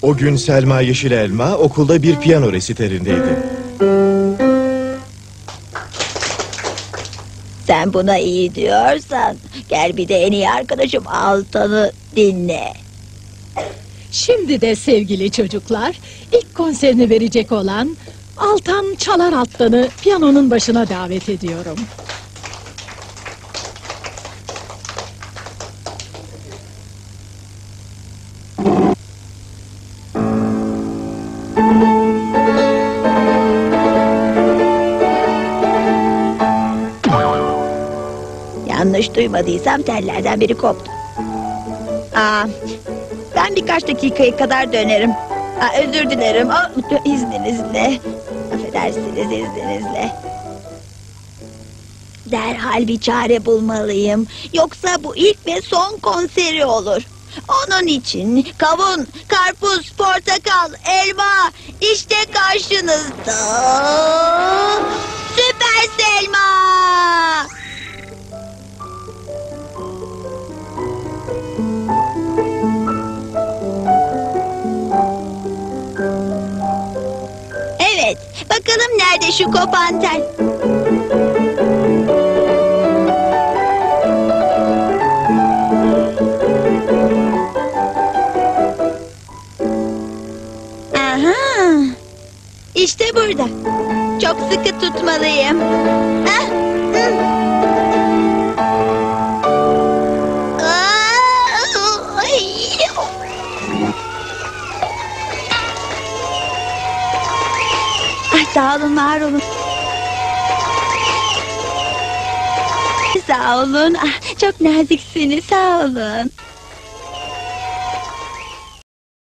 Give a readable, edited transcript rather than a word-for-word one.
O gün Selma Yeşil Elma okulda bir piyano resitalindeydi. Sen buna iyi diyorsan gel bir de en iyi arkadaşım Altan'ı dinle. Şimdi de sevgili çocuklar, ilk konserini verecek olan Altan Çalar Altan'ı piyanonun başına davet ediyorum. Yanlış duymadıysam tellerden biri koptu. Ben birkaç dakikaya kadar dönerim. Özür dilerim. İzninizle. Affedersiniz, izninizle. Derhal bir çare bulmalıyım. Yoksa bu ilk ve son konseri olur. Onun için kavun, karpuz, portakal, elma işte karşınızda. Süper Selma! Evet, bakalım nerede şu kopan tel? Aha! İşte burada. Çok sıkı tutmalıyım. Ah! Ay, sağ olun, var olun. Sağ olun. Çok naziksiniz, sağ olun.